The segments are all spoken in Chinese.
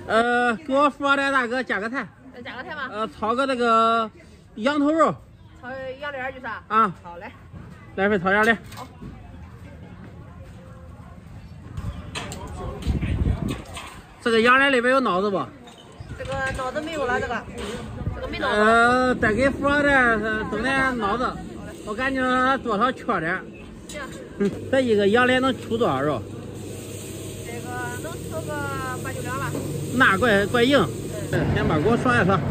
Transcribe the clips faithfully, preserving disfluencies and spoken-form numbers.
呃，给我说的大哥加个菜。 加个菜吗？ 呃，炒个那个羊头肉。 炒羊脸就是啊。 啊。 好嘞。 来份炒羊脸。 好。 这个羊脸里边有脑子不？ 这个脑子没有了，这个这个没脑子。 呃，再给说的整点脑子，我感觉多少缺点。 行。 嗯，这一个羊脸能出多少肉？ 这个能出个八九两吧。 那怪怪硬。嗯，先把锅刷一刷。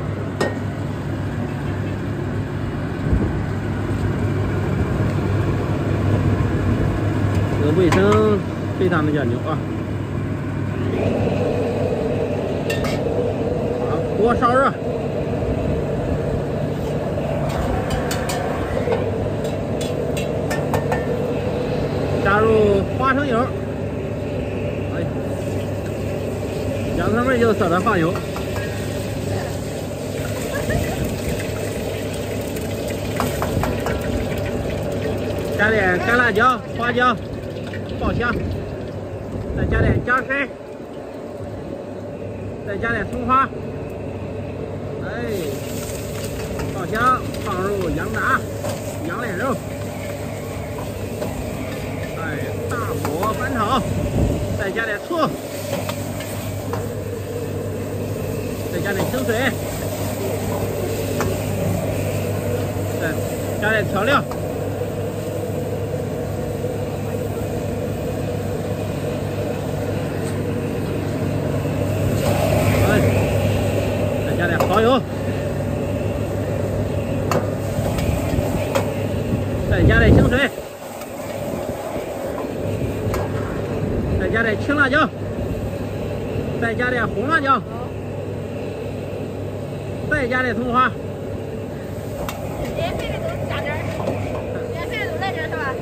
这个卫生非常的讲究啊。好，锅烧热。加入花生油。哎，羊头妹就舍得放油。加点干辣椒、花椒，爆香。再加点姜丝，再加点葱花。哎，爆香，放入羊杂、羊脸肉。哎，大火翻炒，再加点醋，再加点清水，再加点调料。加点蚝油，再加点清水，再加点青辣椒，再加点红辣椒，再加点葱花。 免费的都加点，免费的都来点是吧？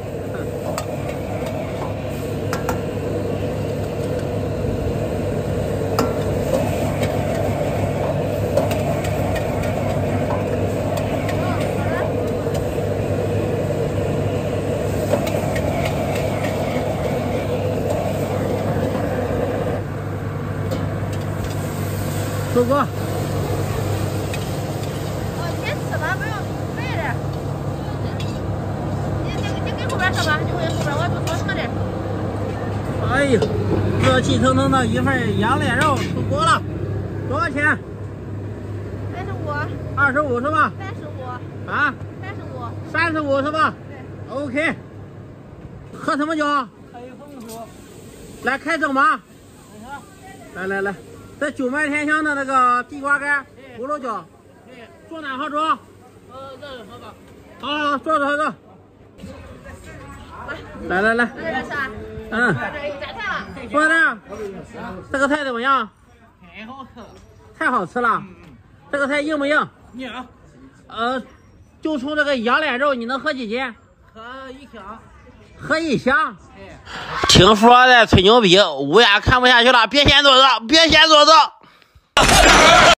收锅。 哦，先吃吧，不用备的。你你你给后边说吧，你问后边我多说点。 哎呀，热气腾腾的一份羊脸肉出锅了，多少钱？ 三十五。 二十五是吧？ 三十五。 啊？ 三十五。 三十五是吧？ 对。 OK。喝什么酒？ 开封酒。 来开整吧。来来来。这九麦天香的那个地瓜干、葫芦酒，坐哪号桌？ 呃，这好吧。 好好好，坐坐坐。来来来。 来这是啊。 嗯。 这有榨菜了。 坐这儿。这个菜怎么样？ 太好吃了。 太好吃了。这个菜硬不硬？ 硬。 呃，就冲这个羊脸肉，你能喝几斤？ 喝一箱。 喝一箱。 哎。 听富二代吹牛逼，乌鸦看不下去了，别嫌坐着，别嫌坐着。